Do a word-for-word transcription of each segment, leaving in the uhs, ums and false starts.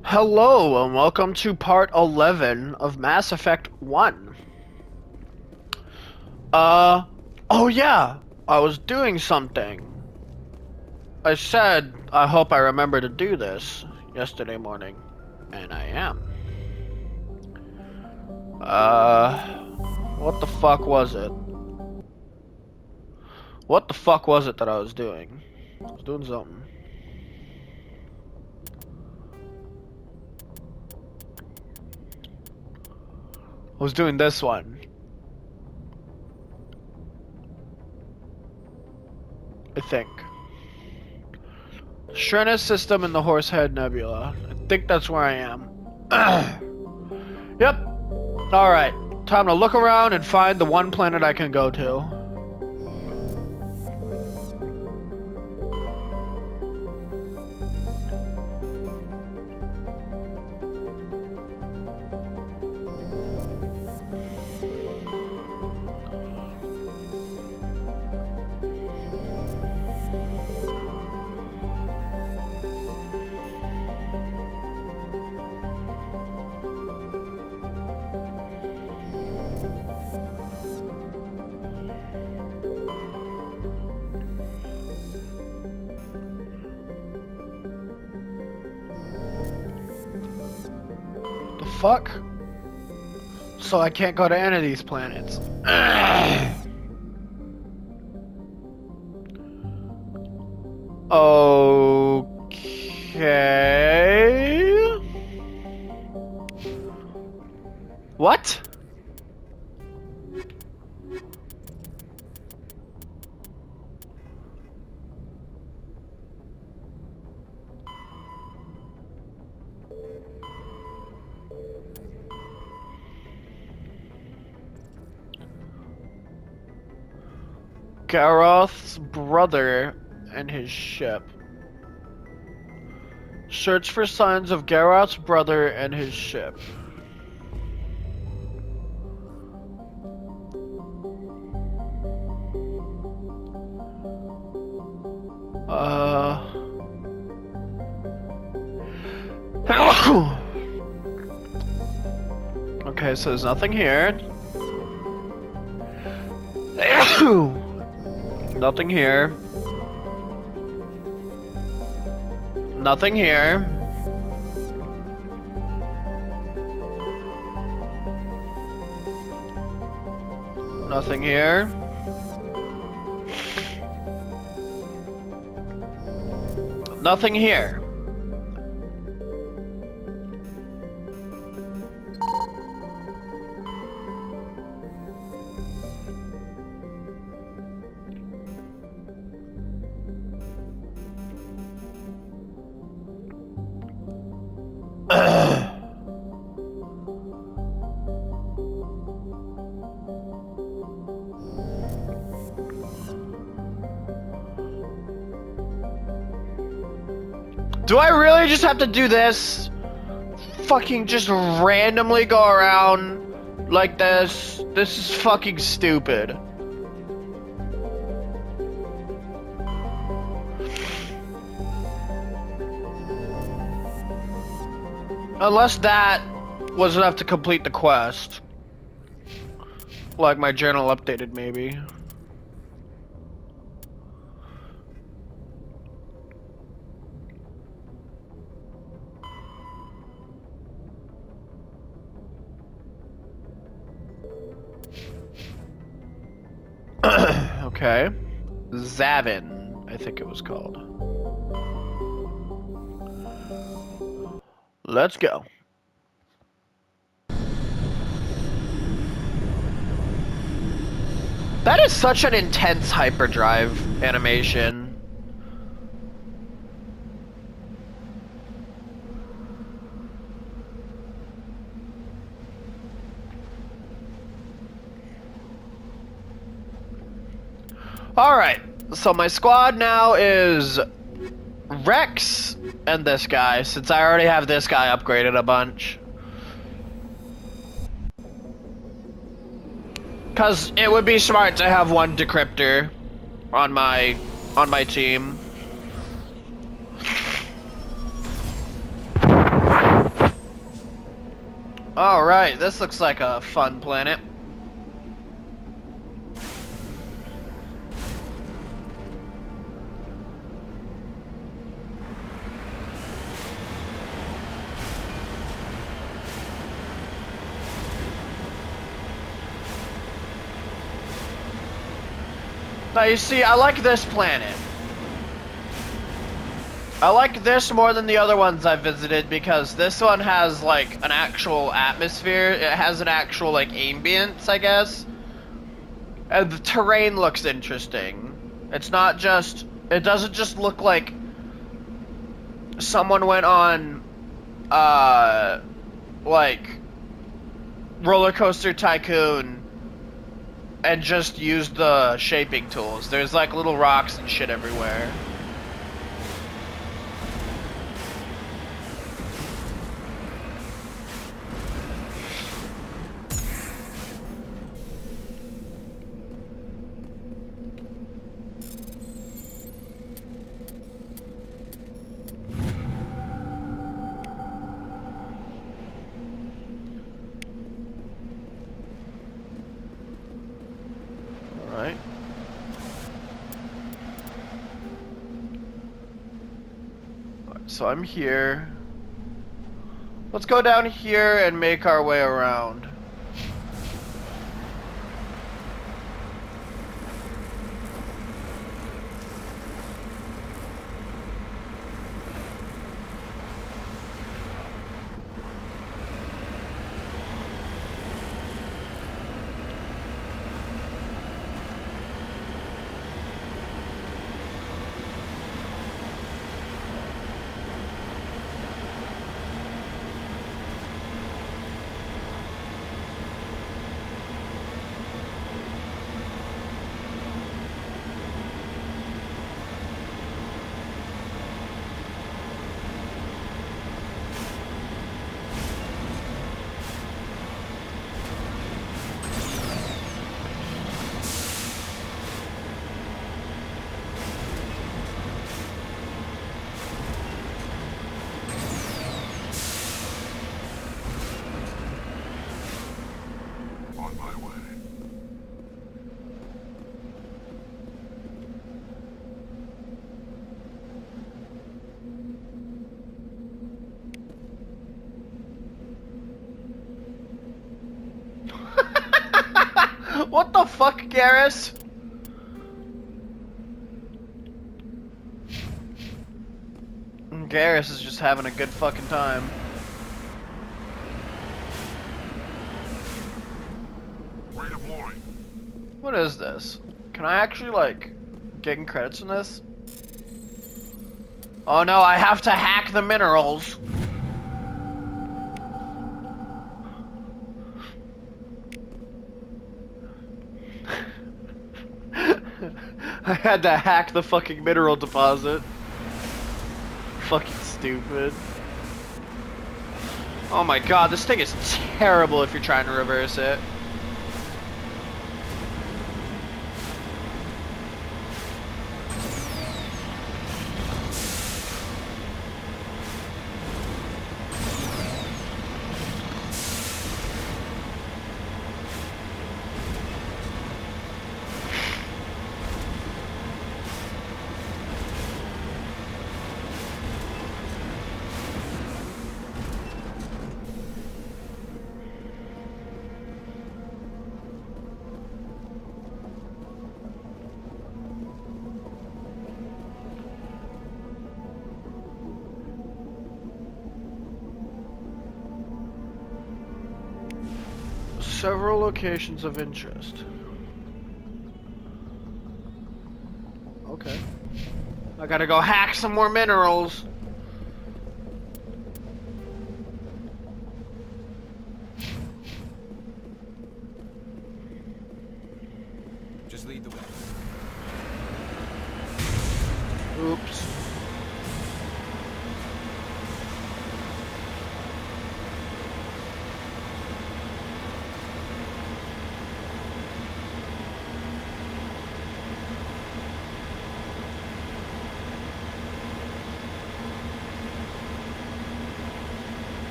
Hello and welcome to part eleven of Mass Effect one. Uh, oh yeah, I was doing something. I said I hope I remember to do this yesterday morning, and I am. Uh, what the fuck was it? What the fuck was it that I was doing? I was doing something. I was doing this one. I think. Shrenna's system in the Horsehead Nebula. I think that's where I am. Yep. Alright. Time to look around and find the one planet I can go to. Fuck? So I can't go to any of these planets. Okay. What? Garroth's brother and his ship. Search for signs of Garroth's brother and his ship. Uh... Okay, so there's nothing here. Nothing here. Nothing here. Nothing here. Nothing here. Do I really just have to do this? Fucking just randomly go around like this? This is fucking stupid. Unless that was enough to complete the quest. Like my journal updated, maybe. Okay. Zavin, I think it was called. Let's go. That is such an intense hyperdrive animation. Alright, so my squad now is Rex and this guy, since I already have this guy upgraded a bunch. Cause it would be smart to have one decryptor on my on my team. Alright, this looks like a fun planet. Now you see, I like this planet. I like this more than the other ones I've visited because this one has like an actual atmosphere. It has an actual like ambience, I guess. And the terrain looks interesting. It's not just, it doesn't just look like someone went on, uh, like Roller Coaster Tycoon and just used the shaping tools. There's like little rocks and shit everywhere. Alright. So I'm here. Let's go down here and make our way around. What the fuck, Garrus? Garrus is just having a good fucking time. What is this? Can I actually, like, get credits in this? Oh no, I have to hack the minerals. I had to hack the fucking mineral deposit. Fucking stupid. Oh my god, this thing is terrible if you're trying to reverse it. Several locations of interest. Okay. I gotta go hack some more minerals. Just lead the way. Oops.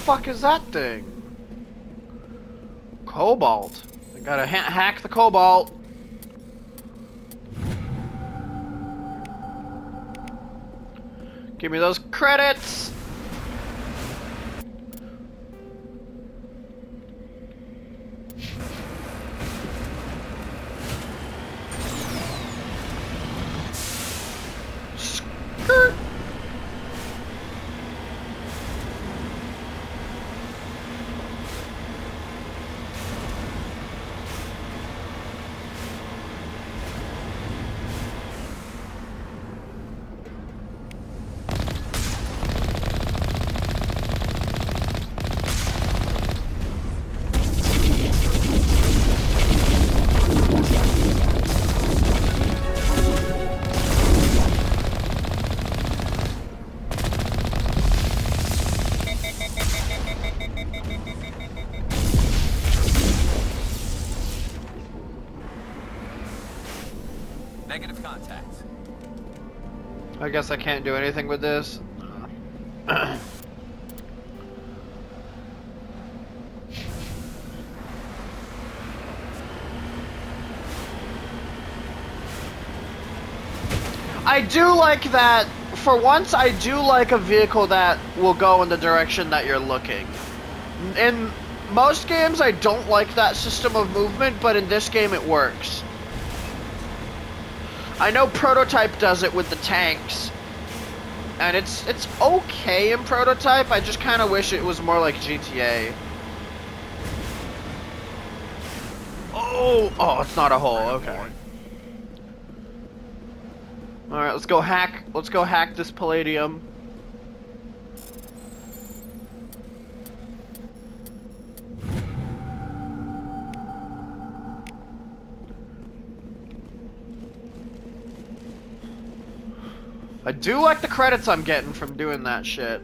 fuck is that thing? Cobalt. I gotta ha hack the cobalt. Give me those credits. Skirt. Negative contact. I guess I can't do anything with this. I do like that. For once, I do like a vehicle that will go in the direction that you're looking. In most games, I don't like that system of movement, but in this game, it works. I know Prototype does it with the tanks, and it's it's okay in Prototype. I just kind of wish it was more like G T A. Oh, oh, it's not a hole. Okay. All right, let's go hack. Let's go hack this Palladium. I do like the credits I'm getting from doing that shit.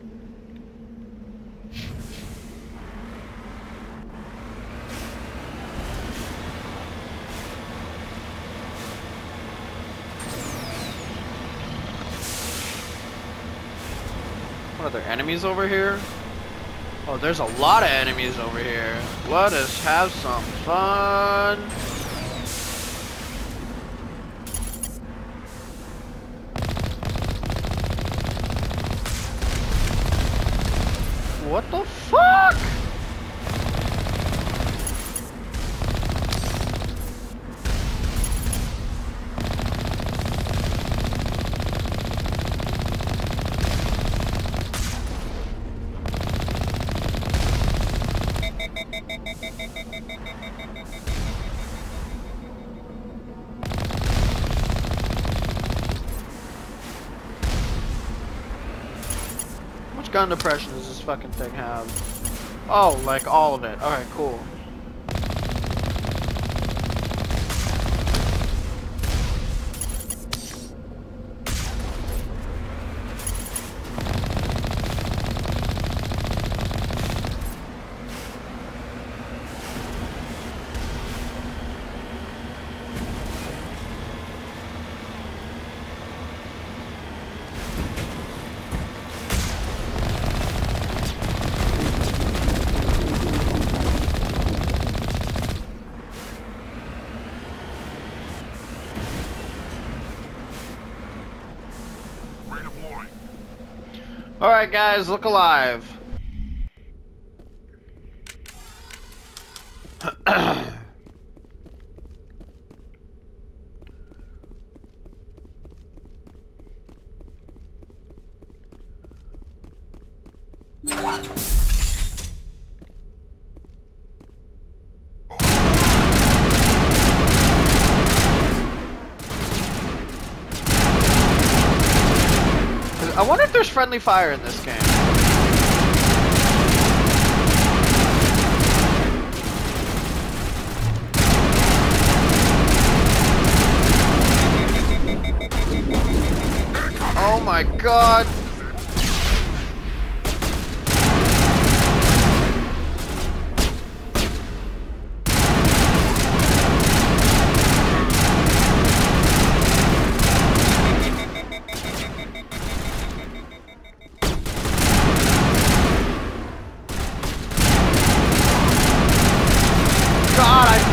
What, are there enemies over here? Oh, there's a lot of enemies over here. Let us have some fun. What the fuck? How much gun depression does this fucking thing have? Oh, like all of it. Alright, cool. Alright guys, look alive. I wonder if there's friendly fire in this game. Oh my god.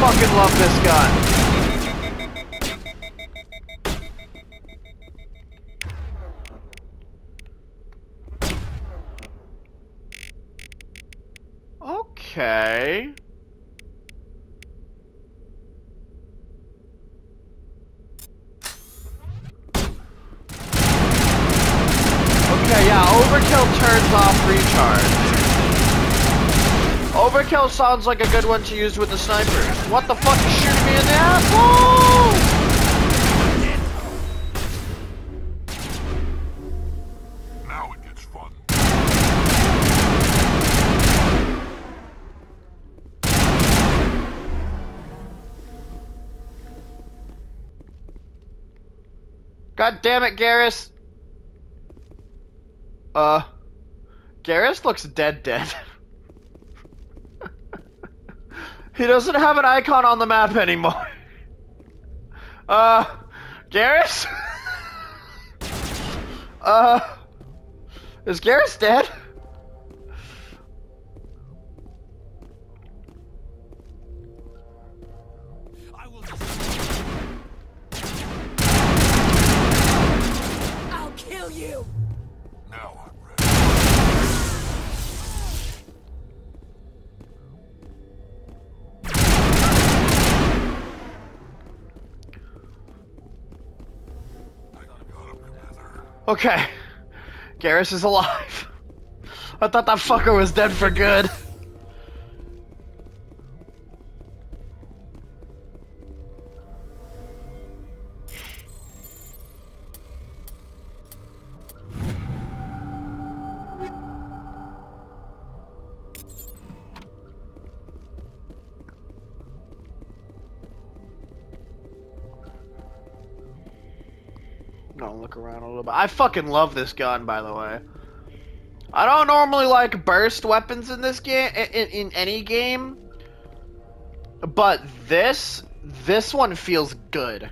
fucking love this gun. Okay. Okay, yeah, overkill turns off recharge. Overkill sounds like a good one to use with the snipers. What the fuck is shooting me in the asshole? Now it gets fun. God damn it, Garrus. Uh, Garrus looks dead dead. He doesn't have an icon on the map anymore. Uh, Garrus? uh, is Garrus dead? I will just... I'll kill you. Now I'm ready. I got him together. Okay. Garrus is alive. I thought that fucker was dead for good. Gonna look around a little bit. I fucking love this gun, by the way. I don't normally like burst weapons in this game, in, in any game, but this, this one feels good.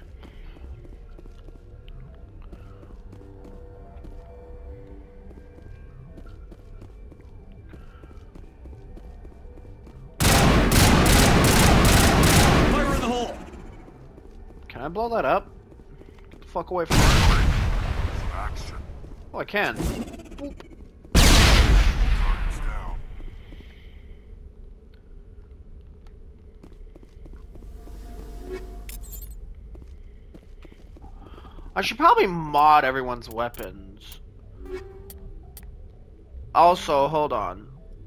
Fire in the hole. Can I blow that up? Get the fuck away from me. Action. Oh, I can. Boop. Target's down. I should probably mod everyone's weapons. Also, hold on.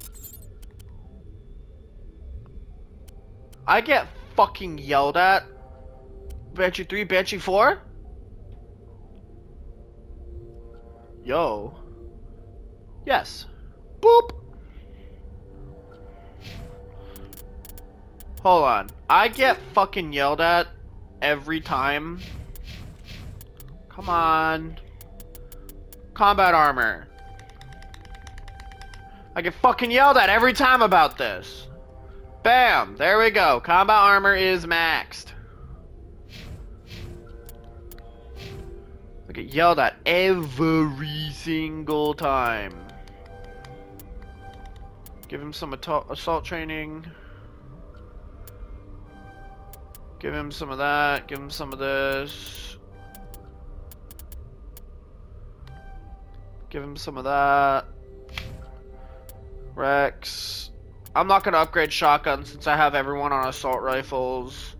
I get fucking yelled at. Banshee three, Banshee four? Yo. Yes. Boop. Hold on. I get fucking yelled at every time. Come on. Combat armor. I get fucking yelled at every time about this. Bam! There we go. Combat armor is maxed. I get yelled at every single time. Give him some assault training. Give him some of that. Give him some of this. Give him some of that. Rex. I'm not gonna upgrade shotgun since I have everyone on assault rifles.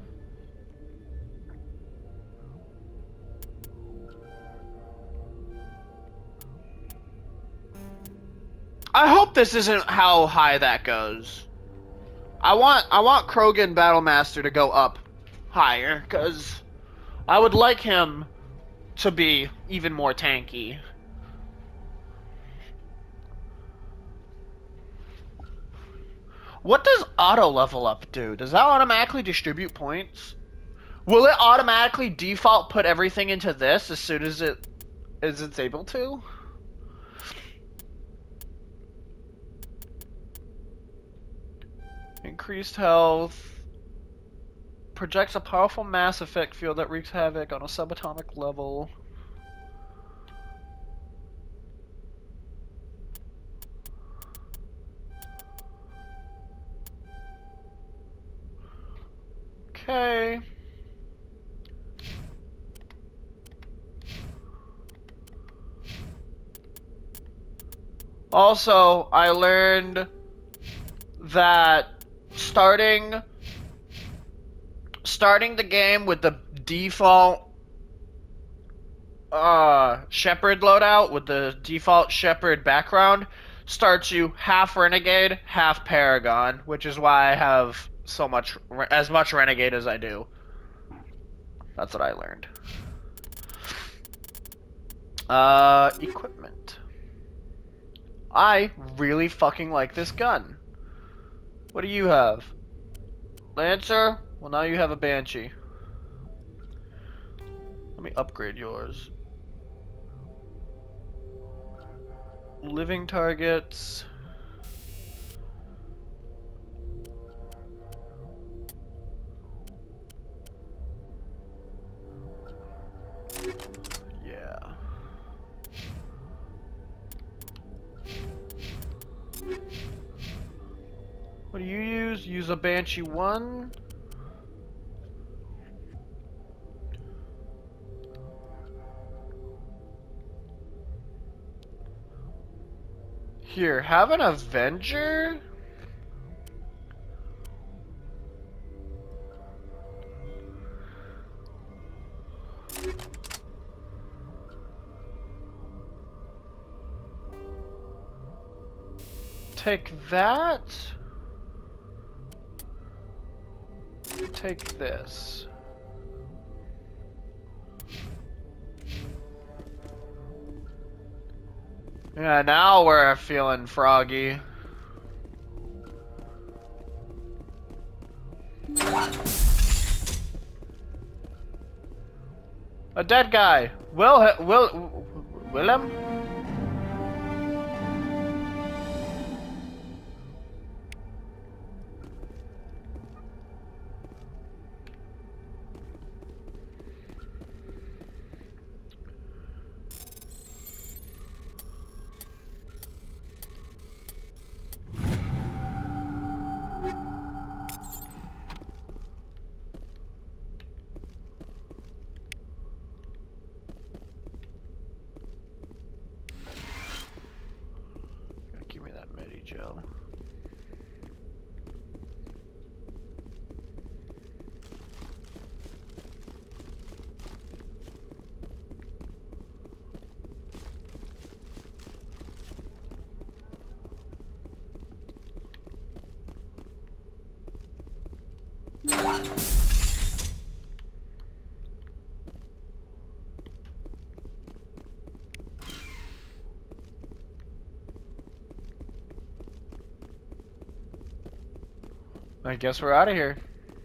I hope this isn't how high that goes. I want I want Krogan Battlemaster to go up higher, cause I would like him to be even more tanky. What does auto level up do? Does that automatically distribute points? Will it automatically default put everything into this as soon as it as it's able to? Increased health. Projects a powerful mass effect field that wreaks havoc on a subatomic level. Okay. Also, I learned that starting starting the game with the default uh Shepherd loadout with the default Shepherd background starts you half Renegade, half Paragon, which is why I have so much as much Renegade as I do. That's what I learned. Uh, equipment. I really fucking like this gun. What do you have? Lancer? Well, now you have a Banshee. Let me upgrade yours. Living targets. Yeah. What do you use? Use a Banshee one. Here, have an Avenger? Take that. Take this. Yeah, now we're feeling froggy. A dead guy. Will Will Willem? Give me that medi gel. I guess we're out of here.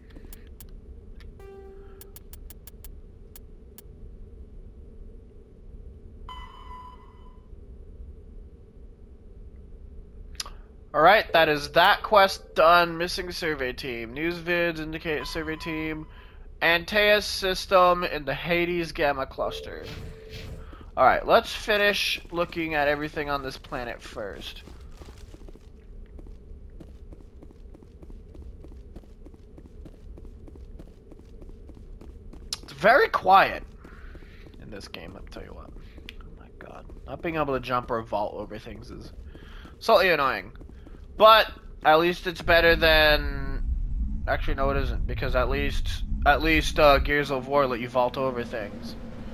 Alright, that is that quest done. Missing survey team. News vids indicate survey team. Antaeus system in the Hades Gamma cluster. Alright, let's finish looking at everything on this planet first. It's very quiet in this game, I'll tell you what. Oh my god. Not being able to jump or vault over things is slightly annoying. But at least it's better than... Actually, no, it isn't, because at least at least uh, Gears of War let you vault over things.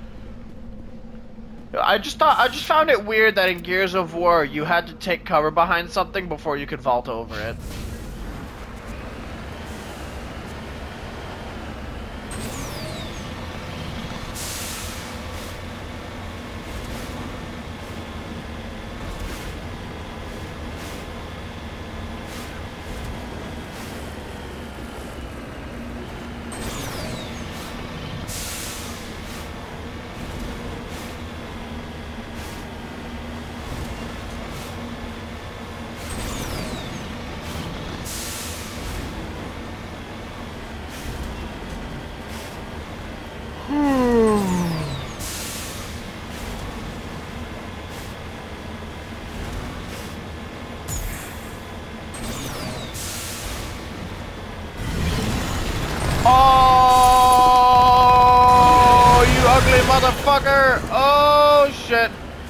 I just thought I just found it weird that in Gears of War you had to take cover behind something before you could vault over it. Oh, you ugly motherfucker! Oh shit!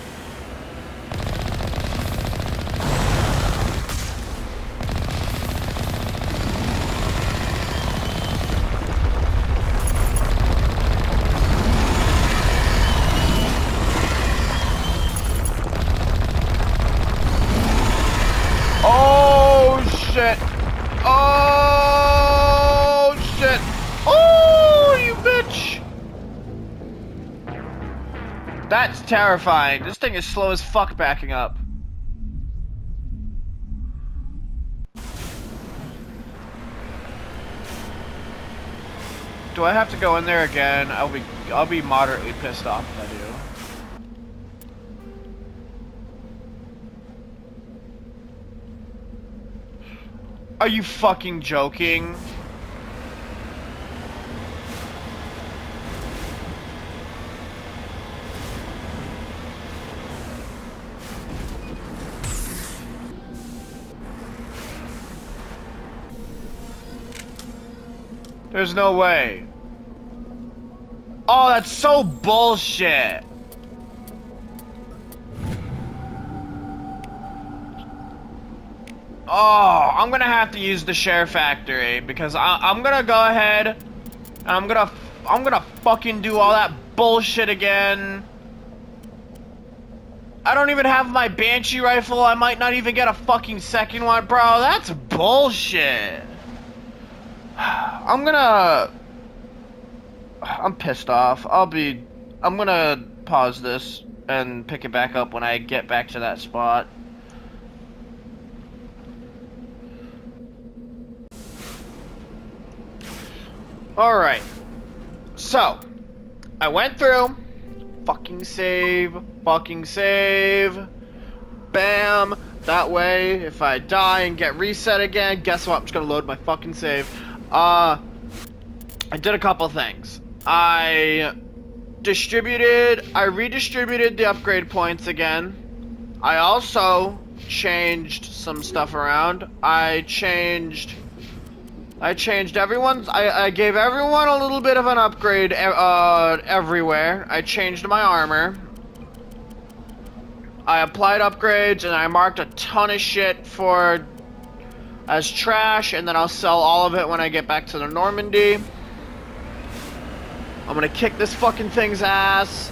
Oh shit! Oh shit! Oh, you bitch! That's terrifying. This thing is slow as fuck backing up. Do I have to go in there again? I'll be I'll be moderately pissed off if I do. Are you fucking joking? There's no way. Oh, that's so bullshit. Oh, I'm gonna have to use the share factory because I, I'm gonna go ahead and I'm gonna I'm gonna fucking do all that bullshit again. I don't even have my Banshee rifle. I might not even get a fucking second one, bro. That's bullshit. I'm gonna I'm pissed off. I'll be I'm gonna pause this and pick it back up when I get back to that spot. Alright, so, I went through, fucking save, fucking save, bam, that way, if I die and get reset again, guess what, I'm just gonna load my fucking save. Uh, I did a couple things. I distributed, I redistributed the upgrade points again. I also changed some stuff around. I changed... I changed everyone's, I, I gave everyone a little bit of an upgrade uh, everywhere. I changed my armor. I applied upgrades and I marked a ton of shit for as trash, and then I'll sell all of it when I get back to the Normandy. I'm gonna kick this fucking thing's ass.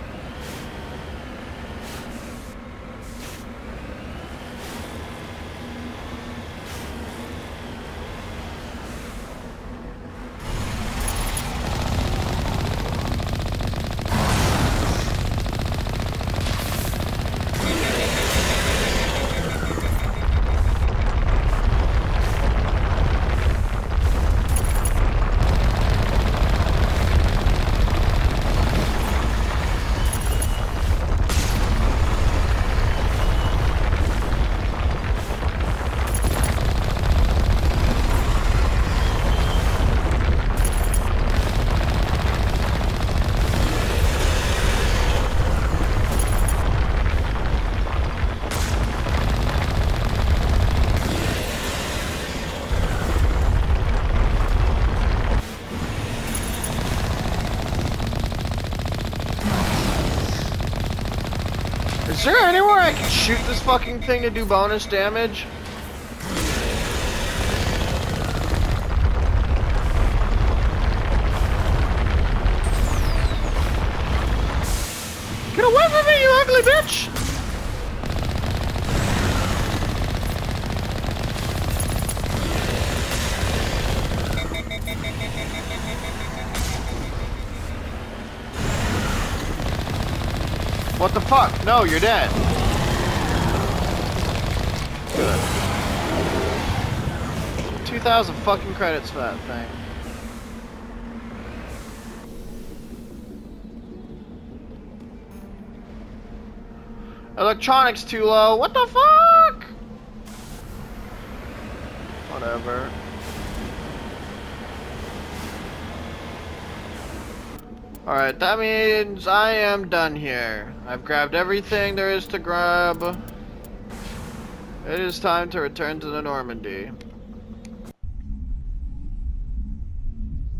Is there anywhere I can shoot this fucking thing to do bonus damage? Get away from me, you ugly bitch! What the fuck? No, you're dead. Good. two thousand fucking credits for that thing. Electronics too low. What the fuck? Whatever. Alright, that means I am done here. I've grabbed everything there is to grab. It is time to return to the Normandy.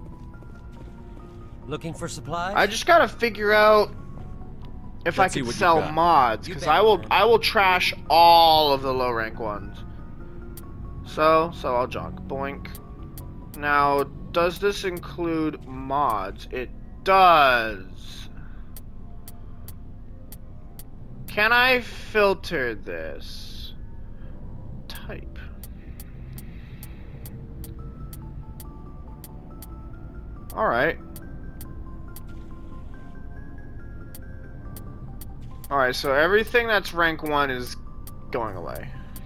Looking for supplies? I just gotta figure out if Let's I see can what you've sell got. mods, You because bet, I will man. I will trash all of the low rank ones. So so I'll junk. Boink. Now, does this include mods? It does. Can I filter this? Type. Alright. Alright, so everything that's rank one is going away.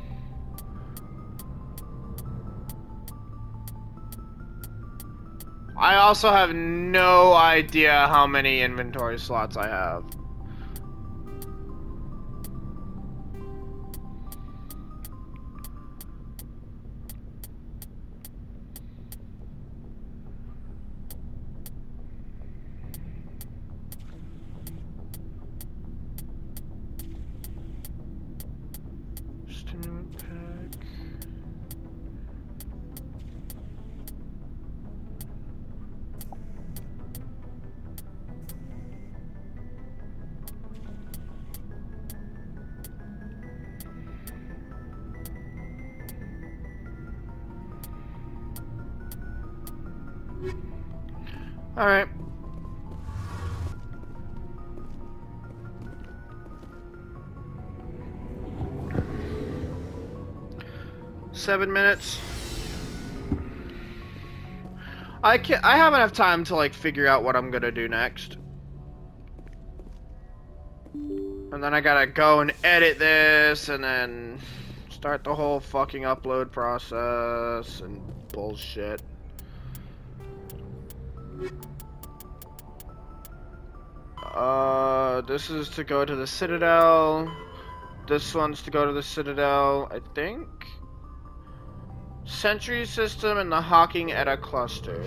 I also have no idea how many inventory slots I have. Stimulant pack. All right. Seven minutes. I can I have enough time to like figure out what I'm gonna do next. And then I gotta go and edit this and then start the whole fucking upload process and bullshit. Uh, this is to go to the Citadel. This one's to go to the Citadel, I think. Sentry system and the Hawking Etta cluster.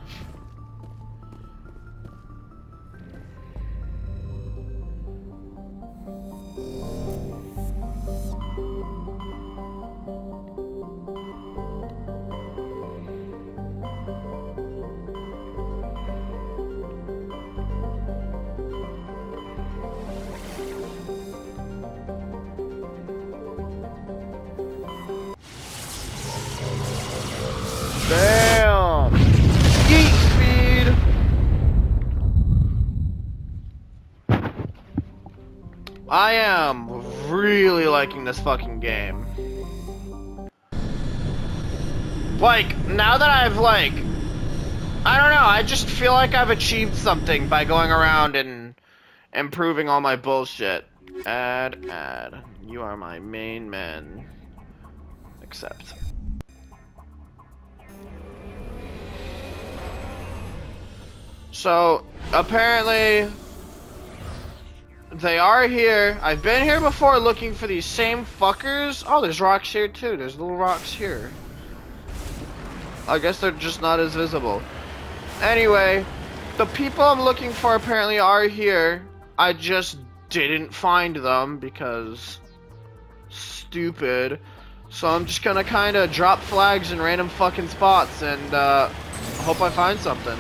Damn! Geek speed! I am really liking this fucking game. Like, now that I've like... I don't know, I just feel like I've achieved something by going around and improving all my bullshit. Add, add. You are my main man. Accept. So, apparently, they are here. I've been here before looking for these same fuckers. Oh, there's rocks here too. There's little rocks here. I guess they're just not as visible. Anyway, the people I'm looking for apparently are here. I just didn't find them because stupid. So I'm just gonna kind of drop flags in random fucking spots and uh, hope I find something.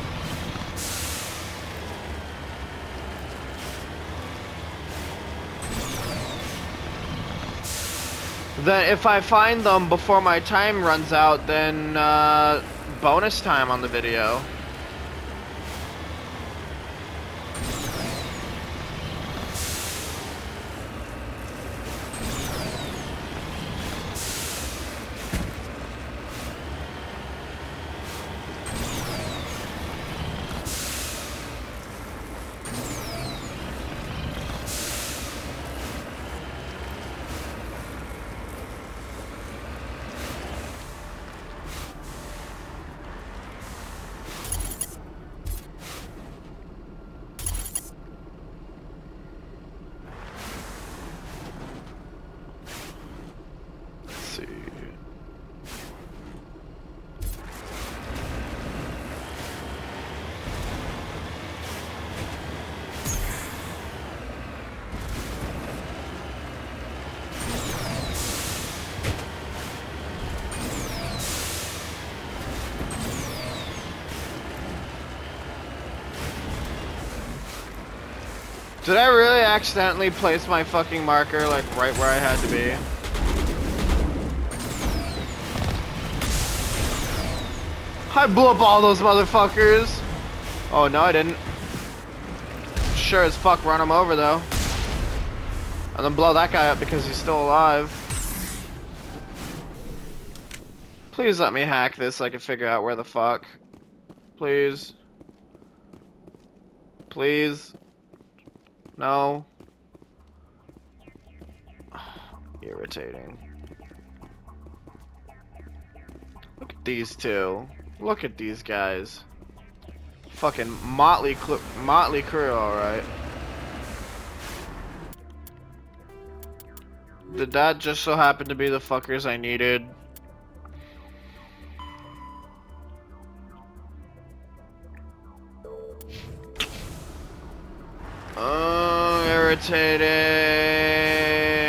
Then if I find them before my time runs out, then uh, bonus time on the video. Did I really accidentally place my fucking marker like right where I had to be? I blew up all those motherfuckers. Oh no, I didn't. Sure as fuck run him over though. And then blow that guy up because he's still alive. Please let me hack this so I can figure out where the fuck. Please. Please. No. Irritating. Look at these two. Look at these guys. Fucking motley cl motley crew, alright. Did that just so happen to be the fuckers I needed? Oh, irritating.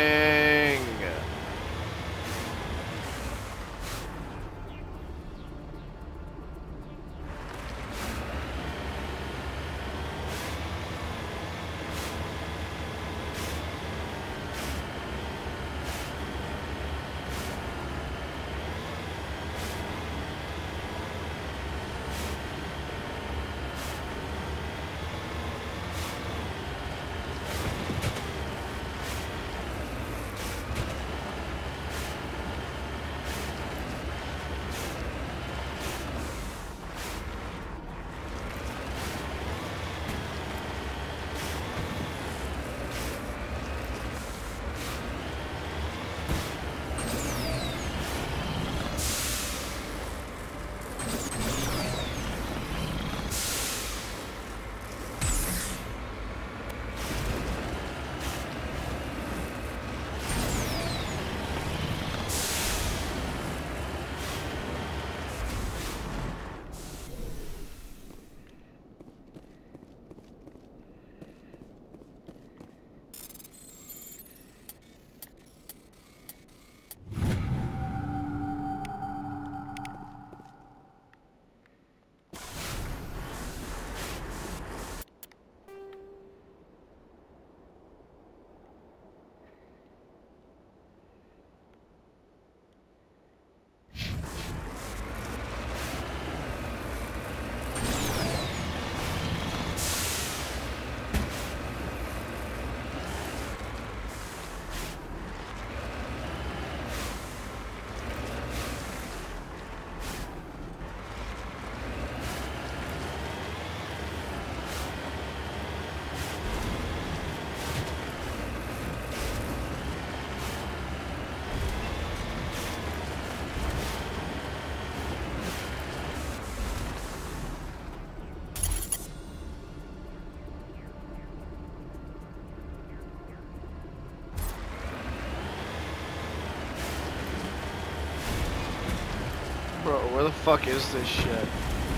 Bro, where the fuck is this shit?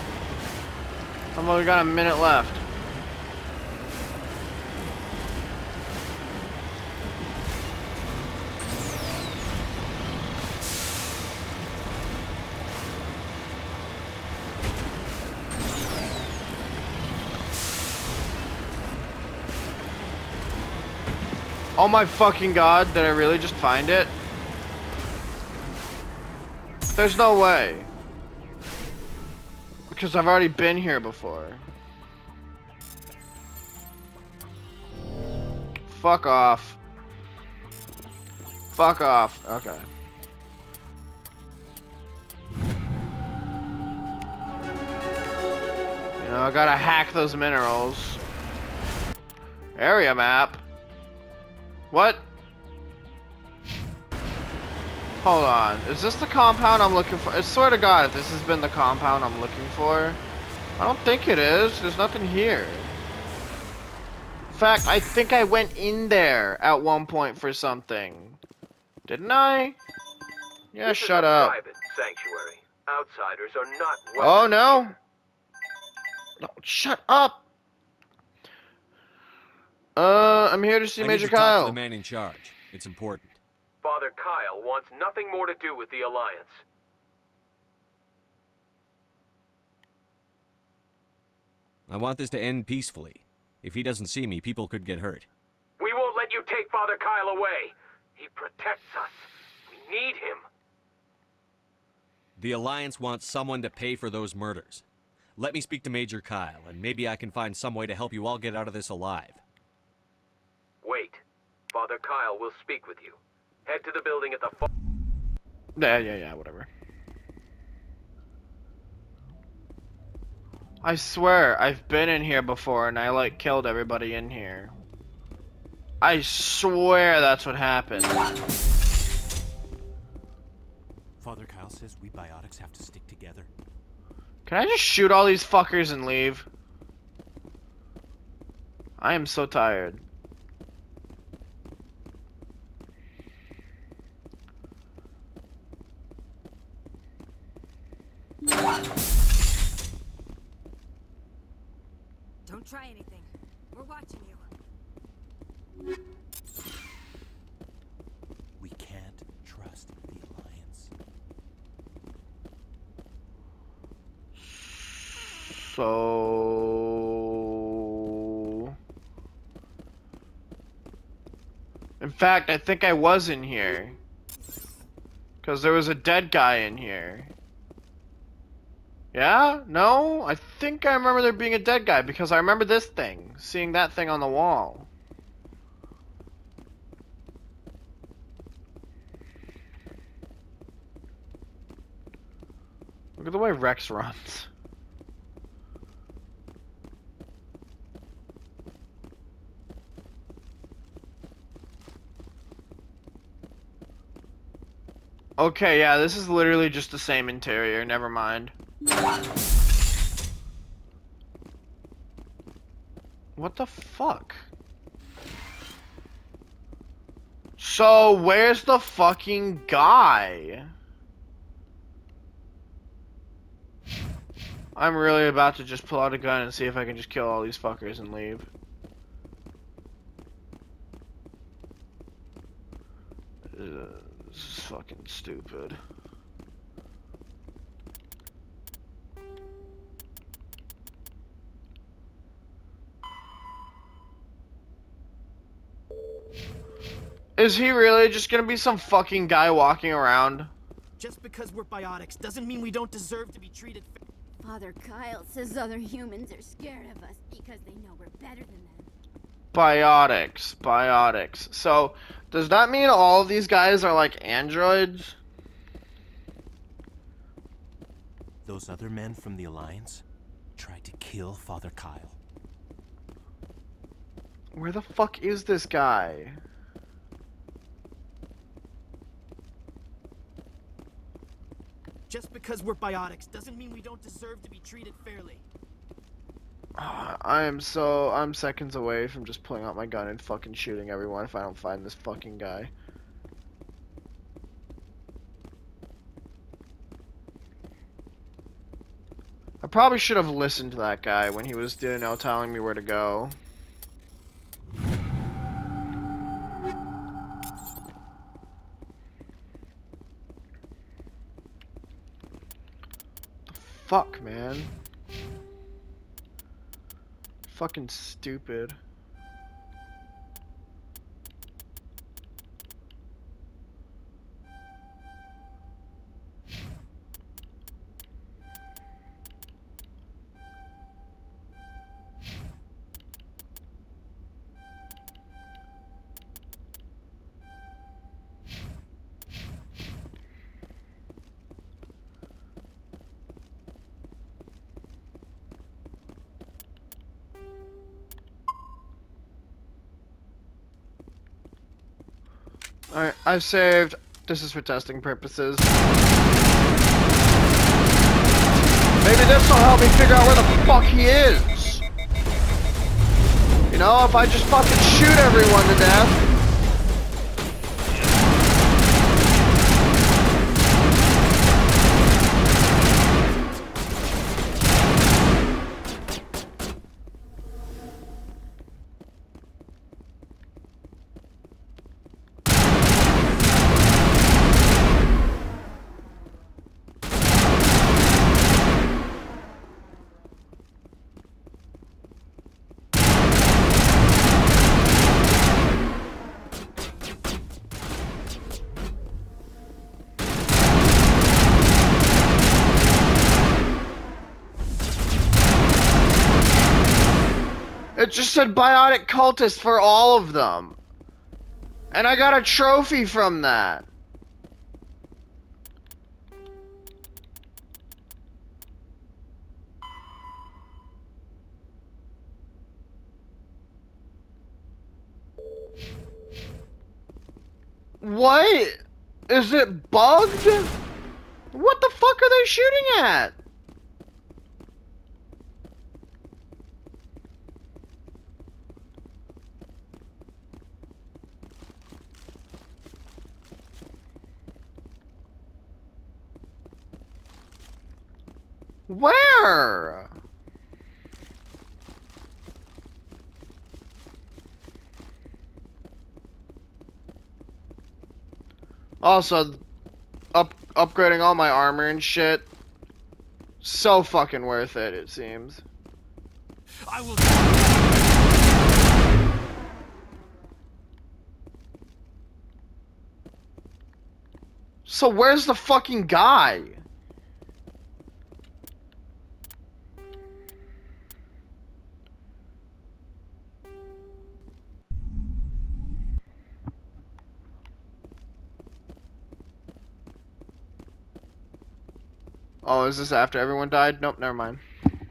I've only got a minute left. Oh my fucking god, did I really just find it? There's no way. Because I've already been here before. Fuck off. Fuck off. Okay. You know, I gotta hack those minerals. Area map. What? Hold on. Is this the compound I'm looking for? I swear to God, if this has been the compound I'm looking for. I don't think it is. There's nothing here. In fact, I think I went in there at one point for something. Didn't I? Yeah, this shut is a up. Private sanctuary. Outsiders are not welcome. Oh no. No, shut up. Uh, I'm here to see I Major need to talk Kyle. to the man in charge. It's important. Father Kyle wants nothing more to do with the Alliance. I want this to end peacefully. If he doesn't see me, people could get hurt. We won't let you take Father Kyle away. He protects us. We need him. The Alliance wants someone to pay for those murders. Let me speak to Major Kyle, and maybe I can find some way to help you all get out of this alive. Wait. Father Kyle will speak with you. Head to the building at the far... Yeah, yeah, yeah, whatever. I swear, I've been in here before and I, like, killed everybody in here. I swear that's what happened. Father Kyle says we biotics have to stick together. Can I just shoot all these fuckers and leave? I am so tired. Don't try anything. We're watching you. We can't trust the Alliance. So... In fact, I think I was in here. Because there was a dead guy in here. Yeah? No? I think I remember there being a dead guy because I remember this thing. Seeing that thing on the wall. Look at the way Rex runs. Okay, yeah, this is literally just the same interior. Never mind. What the fuck? So, where's the fucking guy? I'm really about to just pull out a gun and see if I can just kill all these fuckers and leave. Uh, this is fucking stupid. Is he really just gonna be some fucking guy walking around? Just because we're biotics doesn't mean we don't deserve to be treated fair. Father Kyle says other humans are scared of us because they know we're better than them. Biotics, biotics. So, does that mean all of these guys are like androids? Those other men from the Alliance tried to kill Father Kyle. Where the fuck is this guy? Just because we're biotics doesn't mean we don't deserve to be treated fairly. Uh, I am so... I'm seconds away from just pulling out my gun and fucking shooting everyone if I don't find this fucking guy. I probably should have listened to that guy when he was, you know, telling me where to go. Fuck, man. Fucking stupid. Alright, I've saved. This is for testing purposes. Maybe this will help me figure out where the fuck he is. You know, if I just fucking shoot everyone to death. It just said biotic cultist for all of them. And I got a trophy from that. What? Is it bugged? What the fuck are they shooting at? Where? Also, up upgrading all my armor and shit, so fucking worth it, it seems. I will. So where's the fucking guy? Oh, is this after everyone died? Nope, never mind.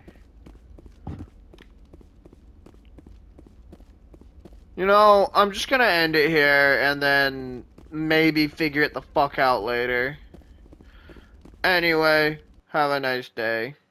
You know, I'm just gonna end it here and then maybe figure it the fuck out later. Anyway, have a nice day.